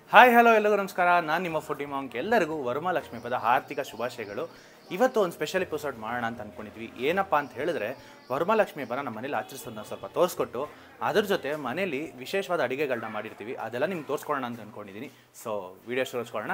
Hi hello ಎಲ್ಲರಿಗೂ ನಮಸ್ಕಾರ. ನಾನು ನಿಮ್ಮ ಫುಡಿ ಮಾಂಕ್. ಎಲ್ಲರಿಗೂ ವರಮಹಾಲಕ್ಷ್ಮಿ ಹಬ್ಬದ ಆರ್ಥಿಕ ಶುಭಾಶಯಗಳು. ಇವತ್ತು ಒಂದು ಸ್ಪೆಷಲ್ ಎಪಿಸೋಡ್ ಮಾಡೋಣ ಅಂತ ಅಂದ್ಕೊಂಡಿದ್ವಿ. ಏನಪ್ಪ ಅಂತ ಹೇಳಿದ್ರೆ, ವರಮಹಾಲಕ್ಷ್ಮಿ ಹಬ್ಬನ ನಮ್ಮ ಮನೇಲಿ ಆಚರಿಸೋದನ್ನ ಸ್ವಲ್ಪ ತೋರಿಸ್ಕೊಟ್ಟು ಅದ್ರ ಜೊತೆ ಮನೇಲಿ ವಿಶೇಷವಾದ ಅಡುಗೆಗಳನ್ನ ಮಾಡಿರ್ತೀವಿ, ಅದೆಲ್ಲ ನಿಮ್ಗೆ ತೋರಿಸ್ಕೊಳ್ಳೋಣ ಅಂತ ಅಂದ್ಕೊಂಡಿದ್ದೀನಿ. ಸೊ ವಿಡಿಯೋ ಶುರುಸ್ಕೊಳ್ಳೋಣ.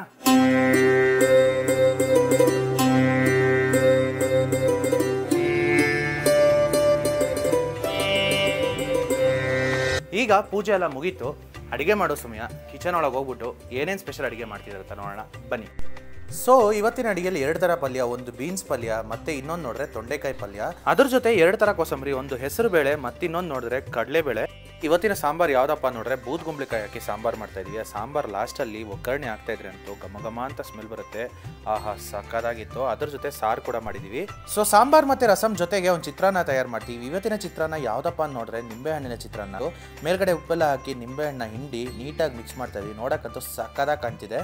ಈಗ ಪೂಜೆ ಎಲ್ಲ ಮುಗೀತು, ಅಡುಗೆ ಮಾಡೋ ಸಮಯ. ಕಿಚನ್ ಒಳಗೆ ಹೋಗ್ಬಿಟ್ಟು ಏನೇನು ಸ್ಪೆಷಲ್ ಅಡುಗೆ ಮಾಡ್ತಿದ್ದಾರೆ ಅಂತ ನೋಡೋಣ ಬನ್ನಿ. ಸೊ ಇವತ್ತಿನ ಅಡುಗೆಯಲ್ಲಿ 2 ಥರ ಪಲ್ಯ, ಒಂದು ಬೀನ್ಸ್ ಪಲ್ಯ ಮತ್ತೆ ಇನ್ನೊಂದು ನೋಡಿದ್ರೆ ತೊಂಡೆಕಾಯಿ ಪಲ್ಯ. ಅದ್ರ ಜೊತೆ 2 ಥರ ಕೋಸಂಬರಿ, ಒಂದು ಹೆಸರು ಬೇಳೆ ಮತ್ತೆ ಇನ್ನೊಂದು ನೋಡಿದ್ರೆ ಕಡಲೆಬೇಳೆ. ಇವತ್ತಿನ ಸಾಂಬಾರು ಯಾವುದಪ್ಪ ನೋಡ್ರೆ ಬೂದ್ಗುಂಬಳಕಾಯಿ ಹಾಕಿ ಸಾಂಬಾರು ಮಾಡ್ತಾ ಇದೀವಿ. ಆ ಸಾಂಬಾರು ಲಾಸ್ಟಲ್ಲಿ ಒಗ್ಗರಣೆ ಆಗ್ತಾ ಇದ್ರೆ ಅಂತೂ ಘಮ ಘಮ ಅಂತ ಸ್ಮೆಲ್ ಬರುತ್ತೆ. ಆಹಾ ಸಕ್ಕದಾಗಿತ್ತು. ಅದ್ರ ಜೊತೆ ಸಾರು ಕೂಡ ಮಾಡಿದೀವಿ. ಸೊ ಸಾಂಬಾರ್ ಮತ್ತೆ ರಸಂ ಜೊತೆಗೆ ಒಂದು ಚಿತ್ರಾನ್ನ ತಯಾರು ಮಾಡ್ತೀವಿ. ಇವತ್ತಿನ ಚಿತ್ರಾನ್ನ ಯಾವುದಪ್ಪ ನೋಡ್ರೆ ನಿಂಬೆಹಣ್ಣಿನ ಚಿತ್ರಾನ್ನ. ಮೇಲ್ಗಡೆ ಉಪ್ಪೆಲ್ಲ ಹಾಕಿ ನಿಂಬೆಹಣ್ಣ ಹಿಂಡಿ ನೀಟಾಗಿ ಮಿಕ್ಸ್ ಮಾಡ್ತಾ ಇದೀವಿ. ನೋಡಕ್ಕಂತೂ ಸಕ್ಕದಾಗಿ ಕಾಣ್ತಿದೆ.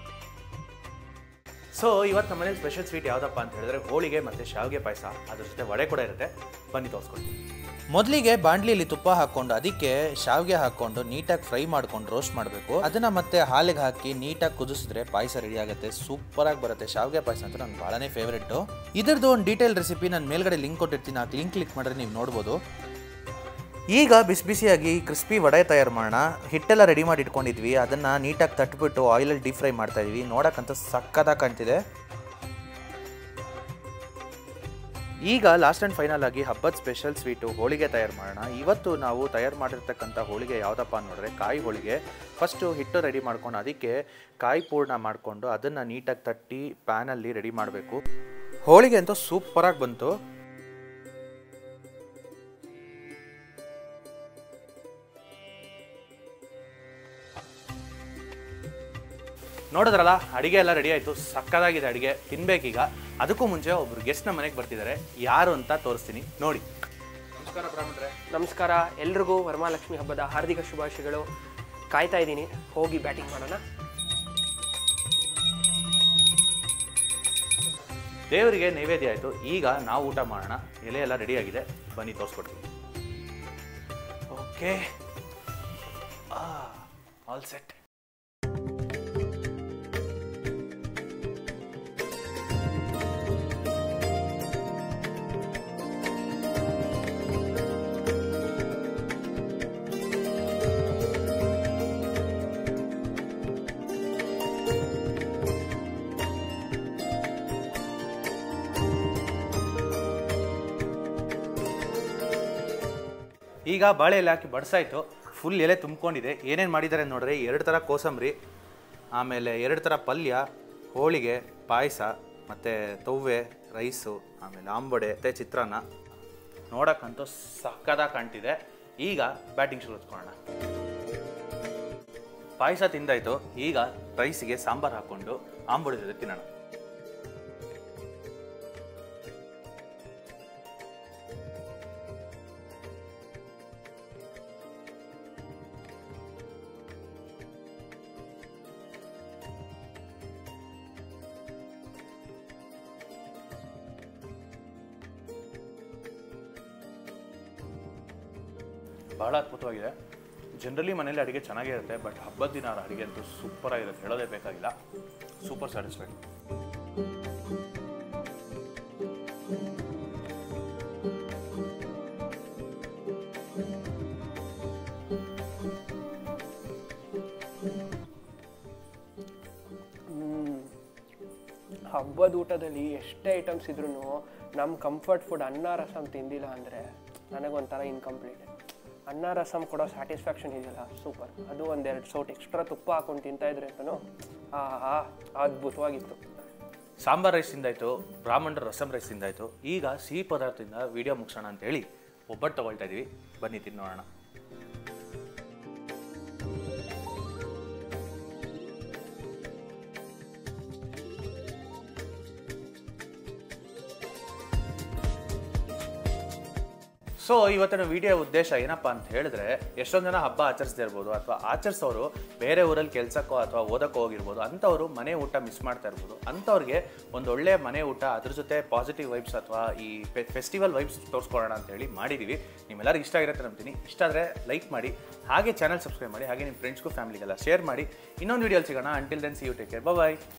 ಸೊ ಇವತ್ತು ನಮ್ಮನೇಲಿ ಸ್ಪೆಷಲ್ ಸ್ವೀಟ್ ಯಾವುದಪ್ಪ ಅಂತ ಹೇಳಿದ್ರೆ ಹೋಳಿಗೆ ಮತ್ತು ಶಾವಿಗೆ ಪಾಯಸ, ಅದ್ರ ಜೊತೆ ವಡೆ ಕೂಡ ಇರುತ್ತೆ. ಬನ್ನಿ ತೋರಿಸ್ಕೊಳ್ತೀವಿ. ಮೊದಲಿಗೆ ಬಾಣಲಿಯಲ್ಲಿ ತುಪ್ಪ ಹಾಕ್ಕೊಂಡು ಅದಕ್ಕೆ ಶಾವಿಗೆ ಹಾಕ್ಕೊಂಡು ನೀಟಾಗಿ ಫ್ರೈ ಮಾಡ್ಕೊಂಡು ರೋಸ್ಟ್ ಮಾಡಬೇಕು. ಅದನ್ನ ಮತ್ತೆ ಹಾಲಿಗೆ ಹಾಕಿ ನೀಟಾಗಿ ಕುದಿಸಿದ್ರೆ ಪಾಯಸ ರೆಡಿ ಆಗುತ್ತೆ. ಸೂಪರಾಗಿ ಬರುತ್ತೆ. ಶಾವಿಗೆ ಪಾಯಸ ಅಂತ ನಂಗೆ ಭಾಳನೇ ಫೇವ್ರೇಟು. ಇದ್ರದ್ದು ಒಂದು ಡೀಟೇಲ್ ರೆಸಿಪಿ ನಾನು ಮೇಲ್ಗಡೆ ಲಿಂಕ್ ಕೊಟ್ಟಿರ್ತೀನಿ. ಆ ಲಿಂಕ್ ಕ್ಲಿಕ್ ಮಾಡಿದ್ರೆ ನೀವು ನೋಡ್ಬೋದು. ಈಗ ಬಿಸಿ ಬಿಸಿಯಾಗಿ ಕ್ರಿಸ್ಪಿ ವಡೆ ತಯಾರು ಮಾಡೋಣ. ಹಿಟ್ಟೆಲ್ಲ ರೆಡಿ ಮಾಡಿ ಇಟ್ಕೊಂಡಿದ್ವಿ. ಅದನ್ನು ನೀಟಾಗಿ ತಟ್ಬಿಟ್ಟು ಆಯಿಲಲ್ಲಿ ಡೀಪ್ ಫ್ರೈ ಮಾಡ್ತಾ ಇದೀವಿ. ನೋಡೋಕ್ಕಂತ ಸಕ್ಕತ್ತಾಗಿ ಕಾಣ್ತಿದೆ. ಈಗ ಲಾಸ್ಟ್ ಆ್ಯಂಡ್ ಫೈನಲ್ ಆಗಿ ಹಬ್ಬದ ಸ್ಪೆಷಲ್ ಸ್ವೀಟು ಹೋಳಿಗೆ ತಯಾರು ಮಾಡೋಣ. ಇವತ್ತು ನಾವು ತಯಾರು ಮಾಡಿರ್ತಕ್ಕಂಥ ಹೋಳಿಗೆ ಯಾವುದಪ್ಪ ನೋಡಿದ್ರೆ ಕಾಯಿ ಹೋಳಿಗೆ. ಫಸ್ಟು ಹಿಟ್ಟು ರೆಡಿ ಮಾಡ್ಕೊಂಡು ಅದಕ್ಕೆ ಕಾಯಿ ಪೂರ್ಣ ಮಾಡಿಕೊಂಡು ಅದನ್ನು ನೀಟಾಗಿ ತಟ್ಟಿ ಪ್ಯಾನಲ್ಲಿ ರೆಡಿ ಮಾಡಬೇಕು. ಹೋಳಿಗೆ ಅಂತೂ ಸೂಪರಾಗಿ ಬಂತು. ನೋಡಿದ್ರಲ್ಲ, ಅಡುಗೆ ಎಲ್ಲ ರೆಡಿ ಆಯಿತು. ಸಕ್ಕದಾಗಿದೆ ಅಡುಗೆ. ತಿನ್ಬೇಕೀಗ. ಅದಕ್ಕೂ ಮುಂಚೆ ಒಬ್ರು ಗೆಸ್ಟ್ ನಮ್ಮ ಮನೆಗೆ ಬರ್ತಿದ್ದಾರೆ. ಯಾರು ಅಂತ ತೋರಿಸ್ತೀನಿ ನೋಡಿ. ನಮಸ್ಕಾರ ಬ್ರಾಹ್ಮಣರೇ. ನಮಸ್ಕಾರ. ಎಲ್ರಿಗೂ ವರಮಹಾಲಕ್ಷ್ಮಿ ಹಬ್ಬದ ಹಾರ್ದಿಕ ಶುಭಾಶಯಗಳು. ಕಾಯ್ತಾ ಇದ್ದೀನಿ, ಹೋಗಿ ಬ್ಯಾಟಿಂಗ್ ಮಾಡೋಣ. ದೇವರಿಗೆ ನೈವೇದ್ಯ ಆಯಿತು. ಈಗ ನಾವು ಊಟ ಮಾಡೋಣ. ಎಲೆ ಎಲ್ಲ ರೆಡಿ ಆಗಿದೆ. ಬನ್ನಿ ತೋರಿಸ್ಕೊಡ್ತೀನಿ. Okay, all set. ಈಗ ಬಾಳೆ ಎಲೆ ಹಾಕಿ ಬಡಿಸಾಯ್ತು. ಫುಲ್ ಎಲೆ ತುಂಬ್ಕೊಂಡಿದೆ. ಏನೇನು ಮಾಡಿದ್ದಾರೆ ನೋಡ್ರಿ, 2 ಥರ ಕೋಸಂಬರಿ, ಆಮೇಲೆ 2 ಥರ ಪಲ್ಯ, ಹೋಳಿಗೆ, ಪಾಯಸ, ಮತ್ತು ತವ್ವೆ, ರೈಸು, ಆಮೇಲೆ ಆಂಬೊಡೆ ಮತ್ತು ಚಿತ್ರಾನ್ನ. ನೋಡೋಕ್ಕಂತೂ ಸಕ್ಕದಾಗಿ ಕಾಣ್ತಿದೆ. ಈಗ ಬ್ಯಾಟಿಂಗ್ ಶುರು ಹಚ್ಕೊಳ್ಳೋಣ. ಪಾಯಸ ತಿಂದಾಯ್ತು. ಈಗ ರೈಸಿಗೆ ಸಾಂಬಾರು ಹಾಕ್ಕೊಂಡು ಆಂಬೊಡೆ ಜೊತೆ ತಿನ್ನೋಣ. ಭಾಳ ಅದ್ಭುತವಾಗಿದೆ. ಜನರಲಿ ಮನೇಲಿ ಅಡುಗೆ ಚೆನ್ನಾಗೇ ಇರುತ್ತೆ, ಬಟ್ ಹಬ್ಬದ ದಿನ ಅಡುಗೆ ಅಂತೂ ಸೂಪರಾಗಿರುತ್ತೆ. ಹೇಳೋದೇ ಬೇಕಾಗಿಲ್ಲ. Super satisfied. ಹಬ್ಬದ ಊಟದಲ್ಲಿ ಎಷ್ಟೇ ಐಟಮ್ಸ್ ಇದ್ರೂ ನಮ್ಮ ಕಂಫರ್ಟ್ ಫುಡ್ ಅನ್ನ ರಸಮ್ ತಿಂದಿಲ್ಲ ಅಂದರೆ ನನಗೊಂಥರ ಇನ್ಕಂಪ್ಲೀಟ್. ಅನ್ನ ರಸಮ್ ಕೊಡೋ ಸ್ಯಾಟಿಸ್ಫ್ಯಾಕ್ಷನ್ ಇದೆಯಲ್ಲ, ಸೂಪರ್. ಅದು 1-2 ಸೌಟ್ ಎಕ್ಸ್ಟ್ರಾ ತುಪ್ಪ ಹಾಕೊಂಡು ತಿಂತಾಯಿದ್ರೆ ಅಂತಲೂ ಅದ್ಭುತವಾಗಿತ್ತು. ಸಾಂಬಾರ್ ರೈಸ್ ತಿಂದಾಯ್ತು, ಬ್ರಾಹ್ಮಣರ ರಸಮ್ ರೈಸ್ ತಿಂದಾಯ್ತು. ಈಗ ಸಿಹಿ ಪದಾರ್ಥದಿಂದ ವಿಡಿಯೋ ಮುಗಿಸೋಣ ಅಂತೇಳಿ ಒಬ್ಬಟ್ಟು ತೊಗೊಳ್ತಾ ಇದ್ದೀವಿ. ಬನ್ನಿ ತಿನ್ನೋಣ. ಸೊ ಇವತ್ತಿನ ವಿಡಿಯೋ ಉದ್ದೇಶ ಏನಪ್ಪ ಅಂತ ಹೇಳಿದ್ರೆ, ಎಷ್ಟೊಂದು ಜನ ಹಬ್ಬ ಆಚರಿಸದೇ ಇರ್ಬೋದು ಅಥವಾ ಆಚರಿಸೋರು ಬೇರೆ ಊರಲ್ಲಿ ಕೆಲಸಕ್ಕೋ ಅಥವಾ ಓದಕ್ಕೋ ಹೋಗಿರ್ಬೋದು, ಅಂಥವ್ರು ಮನೆ ಊಟ ಮಿಸ್ ಮಾಡ್ತಾ ಇರ್ಬೋದು. ಅಂಥವ್ರಿಗೆ ಒಂದು ಒಳ್ಳೆ ಮನೆ ಊಟ ಅದ್ರ ಜೊತೆ ಪಾಸಿಟಿವ್ ವೈಬ್ಸ್ ಅಥವಾ ಈ ಫೆಸ್ಟಿವಲ್ ವೈಬ್ಸ್ ತೋರಿಸ್ಕೊಳ್ಳೋಣ ಅಂತ ಹೇಳಿ ಮಾಡಿದ್ದೀವಿ. ನಿಮ್ಮೆಲ್ಲರಿಗೂ ಇಷ್ಟ ಆಗಿರುತ್ತೆ ನಂಬ್ತೀನಿ. ಇಷ್ಟ ಆದರೆ ಲೈಕ್ ಮಾಡಿ, ಹಾಗೆ ಚಾನಲ್ ಸಬ್ಸ್ಕ್ರೈಬ್ ಮಾಡಿ, ಹಾಗೆ ನಿಮ್ಮ ಫ್ರೆಂಡ್ಸ್ಗೂ ಫ್ಯಾಮಿಲಿಗೆಲ್ಲ ಶೇರ್ ಮಾಡಿ. ಇನ್ನೊಂದು ವಿಡಿಯೋಲಿ ಸಿಗೋಣ. Until then see you, take care, bye.